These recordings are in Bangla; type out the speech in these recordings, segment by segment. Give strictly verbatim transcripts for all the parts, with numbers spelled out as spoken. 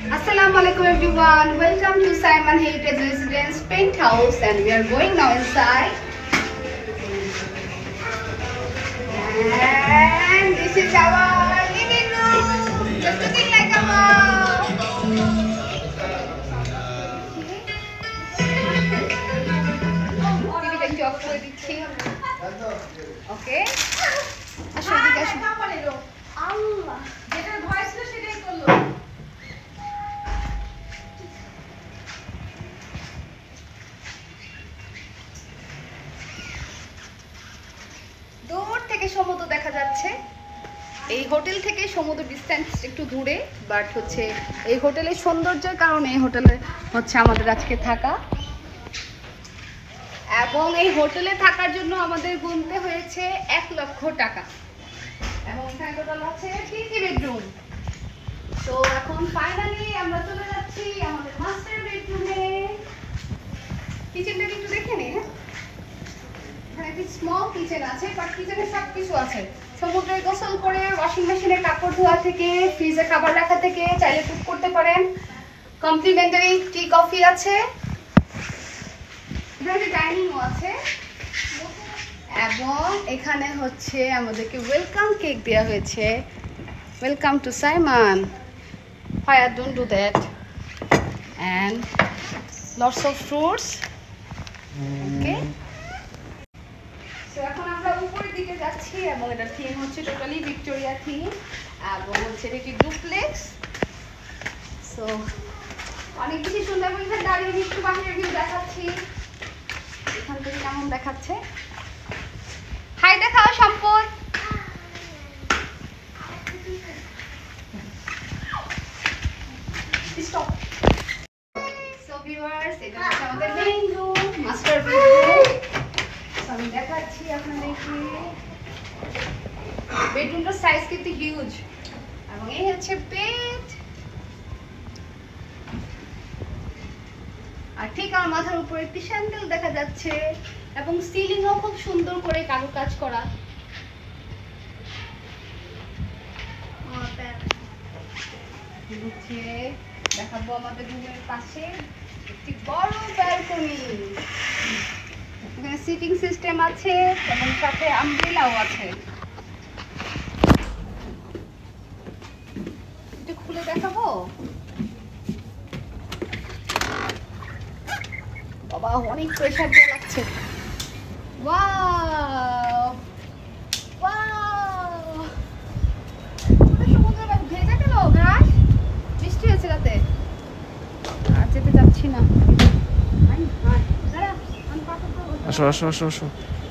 Assalamualaikum everyone. Welcome to Simon Heritage Residence Penthouse, and we are going now inside. And this is our living room. Just looking like a mom. T V off করে দিচ্ছি. Okay. আসো দিকে আসো. আল্লাহ. যেটা ভয়েস ছিল সেটাই করলো. দূর থেকে সমুদ্র দেখা যাচ্ছে। এই হোটেল থেকে সমুদ্র ডিস্টেন্স একটু দূরে, বাট হচ্ছে এই হোটেলের সৌন্দর্যের কারণে এই হোটেলে হচ্ছে আমাদের আজকে থাকা, এবং এই হোটেলে থাকার জন্য আমাদের গুনতে হয়েছে এক লক্ষ টাকা। এবং এখানে টোটাল আছে তিনটি বেডরুম। তো এখন ফাইনালি আমরা চলে যাচ্ছি আমাদের মাস্টার বেডরুমে। কিচেনটা একটু দেখে নিই। এখানে একটি স্মল কিচেন আছে, বাট কিচেনে সব কিছু আছে। সমুদ্রে গোসল করে, ওয়াশিং মেশিনে কাপড় ধোয়া থেকে, ফ্রিজে খাবার রাখা থেকে চাইলে কুক করতে পারেন। কমপ্লিমেন্টারি টি কফি আছে। এখানে ডাইনিংও আছে, এবং এখানে হচ্ছে আমাদেরকে ওয়েলকাম কেক দেওয়া হয়েছে। Welcome to Simon. Fire, don't do that. And lots of fruits. Okay. So এখন আমরা উপরের দিকে যাচ্ছি, এবং এটার থিম হচ্ছে টোটালি ভিক্টোরিয়া থিম, এবং হচ্ছে এটা একটি ডুপ্লেক্স। সো অনেক বেশি সুন্দর। এখানে দাঁড়িয়ে একটু বাহিরের ভিউ দেখাচ্ছি। এখান থেকে কেমন দেখাচ্ছে। হাই দেখাও সম্পদ। স্টপ। সো ভিউয়ার্স, এটা হচ্ছে আমাদের মেইন রুম, মাস্টার বেডরুম। আমি দেখাচ্ছি আপনাদেরকে। বেডরুমটার সাইজ কিন্তু হিউজ, এবং এই হচ্ছে বেড। আর ঠিক আমার মাথার উপরে একটি স্যান্ডেল দেখা যাচ্ছে, এবং সিলিংও খুব সুন্দর করে কারুকাজ করা। দেখাবো আমাদের রুমের পাশে একটি বড় ব্যালকনি। এখানে সিটিং সিস্টেম আছে, এবং সাথে আমব্রেলাও আছে। একটু খুলে দেখাবো। বাবা, অনেক প্রেসার দিয়ে লাগছে। ওয়াও ওয়াও, সমুদ্র ভেজা গেল। ঘাস বৃষ্টি হয়েছে রাতে, আর যেতে যাচ্ছি না। আসো আসো আসো আসো।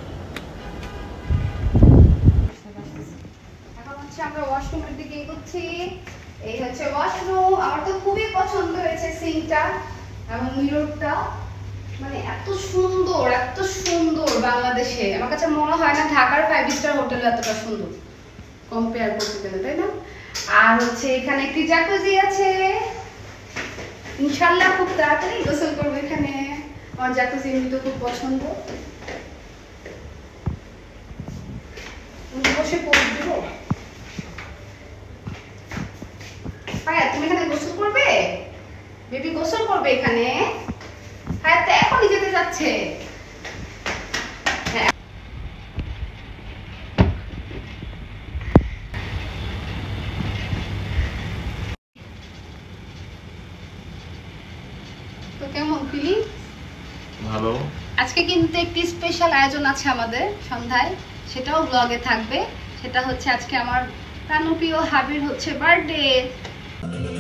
এখন হচ্ছে আমরা ওয়াশরুমের দিকে এগোচ্ছি। এই হচ্ছে ওয়াশরুম। আমার তো খুবই পছন্দ হয়েছে সিঙ্কটা এবং মিররটা। মানে এত সুন্দর, এত সুন্দর। বাংলাদেশে আমার কাছে মনে হয় না ঢাকার ফাইভ স্টার হোটেল এতটা সুন্দর কম্পেয়ার করতে গেলে, তাই না? আর হচ্ছে এখানে একটি জাকুজি আছে। ইনশাআল্লাহ খুব তাড়াতাড়ি গোসল করবো এখানে। আমার জাকুজি এমনিতে খুব পছন্দ। বসে পড়ে দিব। ভাইয়া, তুমি এখানে গোসল করবে? বেবি গোসল করবে এখানে? হ্যাঁ, তো এখনই যেতে যাচ্ছে। তো কেমন ফিলিং? ভালো। আজকে কিন্তু একটি স্পেশাল আয়োজন আছে আমাদের সন্ধ্যায়, সেটাও ব্লগে থাকবে। সেটা হচ্ছে আজকে আমার প্রাণপ্রিয় হাবির হচ্ছে বার্থডে।